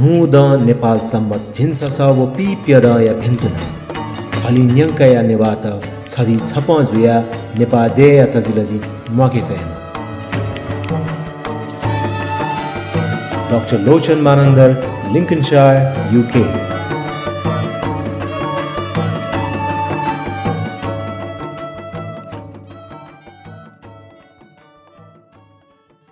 नुद नेपाल सम्मत झिन्स वो पिप्यद या भिन्तुना हलिन्यङ्कया नेवात छदी छप जुया नेपा दे या तजिलजी मके फेन doctor Lochan Manandhar Lincolnshire UK